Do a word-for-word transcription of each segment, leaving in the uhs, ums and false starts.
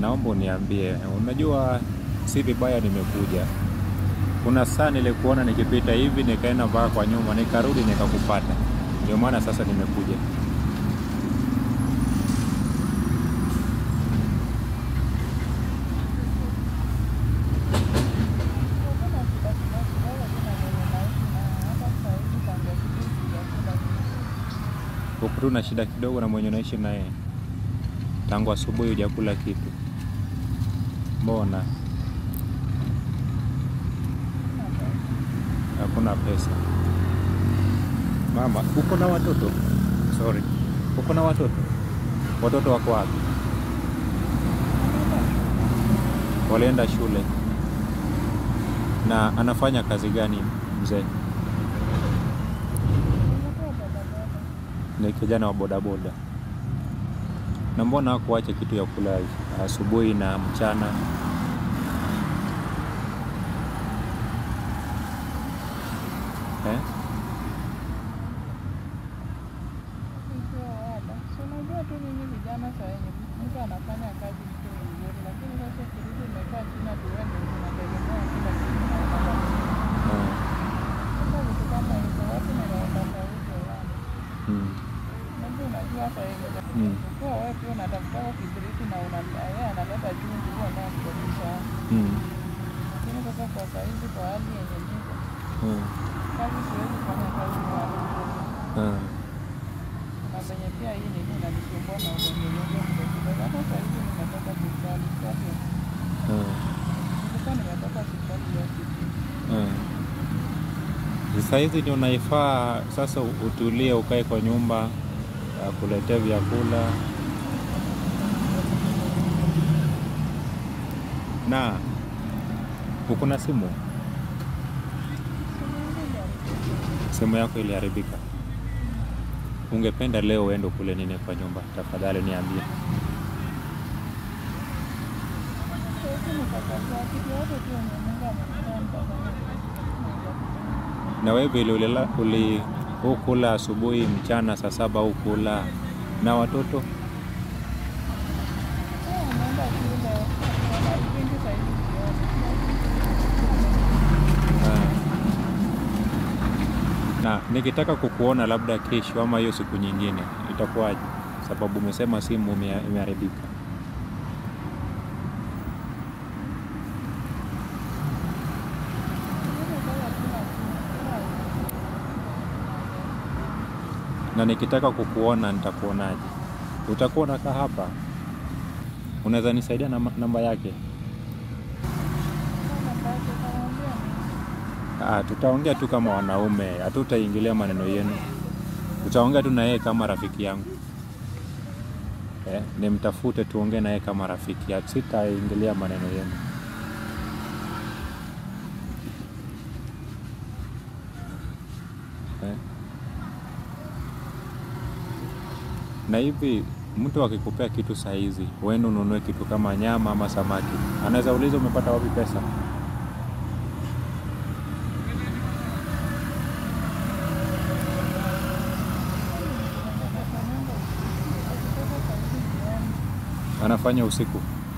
naomba uniambie. Unajua si vibaya nimekuja. Kuna saa nilikuona nikipita hivi nikaenda mpaka kwa nyuma, nikarudi nikakupata. Ndio maana sasa nimekuja. Uko na shida kidogo na mwenye unaishi naye. Tangu asubuhi hujakula kitu. Mbona? Hakuna pesa. Mama, uko na watoto? Sorry. Uko na watoto? Watoto wako wapi? Walienda shule. Na anafanya kazi gani mzee? Ni kijana wa bodaboda. Na mbona hakuacha kitu ya kula asubuhi na mchana? Eh? Mm. Kwa wewe pia unatafuta kibiriti na unalea analeta chumvi huwa nao mkodisha. Mm. Lakini sasa kwa saizi kwa hali yenye niko. Mm. Kazi siwezi kufanya kazi kwa hali. Mm. Na venye pia hii ni nini inanisumbua na ugonjwa mdogo. Hata saizi nimetoka hospitali sasa. Mm. Nilikuwa nimetoka hospitali ya siku. Mm. Sasa hizi ndio unaifaa sasa utulie ukae kwa nyumba kuletea vyakula. Na uko na simu? Simu yako iliharibika. Ungependa leo uende kule nini kwa nyumba? Tafadhali niambie. Na wewe vile ulila uli ukula asubuhi mchana saa saba ukula na watoto? Na nikitaka kukuona labda kesho ama hiyo siku nyingine itakuwaje? Sababu umesema simu imeharibika. Na nikitaka kukuona nitakuonaje? Utakuwa unakaa hapa? Unaweza nisaidia na namba yake? Ah, tutaongea tu kama wanaume, hatutaingilia maneno yenu. Tutaongea tu na yeye kama rafiki yangu. Eh, nimtafute tuongee na yeye kama rafiki. Sitaingilia maneno yenu. Eh. Na hivi mtu akikupea kitu saa hizi, uende ununue kitu kama nyama ama samaki, anaweza uliza umepata wapi pesa? Anafanya usiku.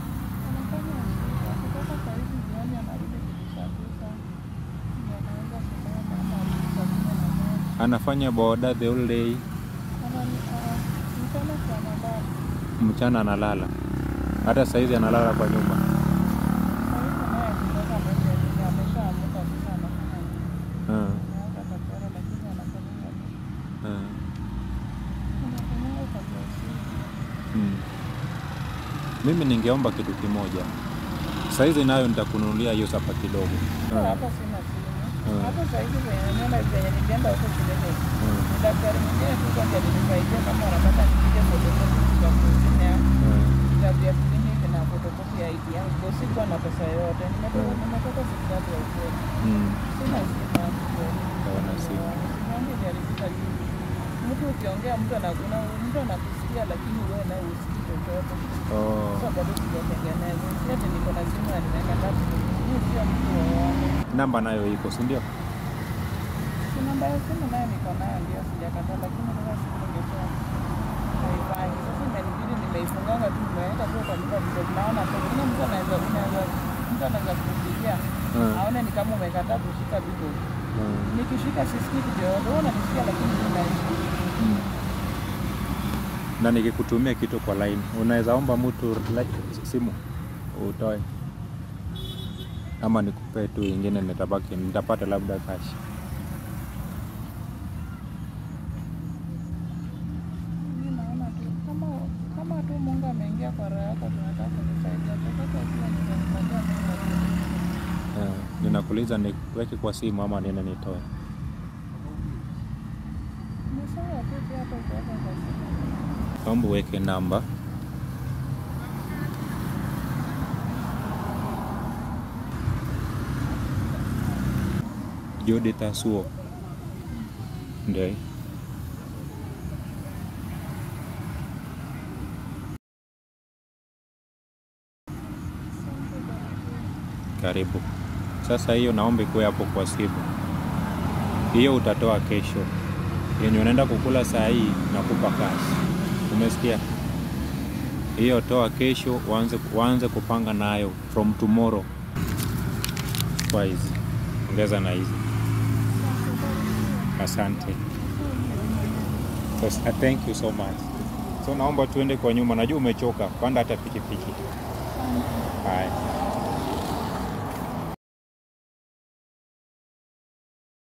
Anafanya boda the whole day. Mchana analala. Hata saa hizi analala kwa nyumba. Hmm. Hmm. Hmm. Mimi ningeomba kitu kimoja. Saa hizi nayo nitakununulia hiyo sapa kidogo. Hmm. Hapa sina simu. Hapa saa hizi venye nyama zenye nilienda huko shuleni. Daktari mwingine tu kwa ndio nilisaidia kama unapata nipige fotokopi kwa kutumia. Kitabu ya kliniki na fotokopi ya I D yangu. Kwa sikuwa na pesa yote. Nimetoka nimetoka hospitali ya ukweli. Sina simu. Hawana simu. Simu iliharibika juzi. Mtu ukiongea mtu anakuna mtu anakusikia lakini wewe naye usikii chochote. Oh. Sasa bado sijatengeneza. Yote niko na simu na nimeweka ndani. Mimi sio mtu wa wale. Namba nayo iko, si ndio? Namba ya simu nayo niko nayo ndio sijakataa, lakini sasa simu ningetoa. Haifanyi. Sasa inanibidi nimeifunganga tu nimeweka tu kwa nyumba ndio naona tu anaweza kufikiria Mm. aone ni kama umekataa kushika vitu. Mm. Nikishika sisikii kitu yoyote, wewe unanisikia lakini mimi Mm. Na nikikutumia kitu kwa line, unaweza omba mtu like simu utoe, ama nikupe tu ingine, nitabaki nitapata labda cash. mimi naona tu kama kama tu Mungu ameingia kwa roho yako, tunataka kunisaidia. Chochote kile ningenipatia Mungu. Eh, ninakuuliza niweke kwa simu ama nene nitoe? Ni sawa tu pia hapo kuweka kwa simu. Naomba uweke namba. Judith Asuo. Ndio. Karibu. Sasa hiyo naomba ikuwe hapo kwa simu. Hiyo utatoa kesho. Yenye unaenda kukula saa hii nakupa cash. Umesikia? Hiyo toa kesho, uanze uanze kupanga nayo from tomorrow. Kwa hizi. Ongeza na hizi. Asante. So, thank you so much. So naomba tuende kwa nyuma. Najua umechoka. Panda hata pikipiki. Bye.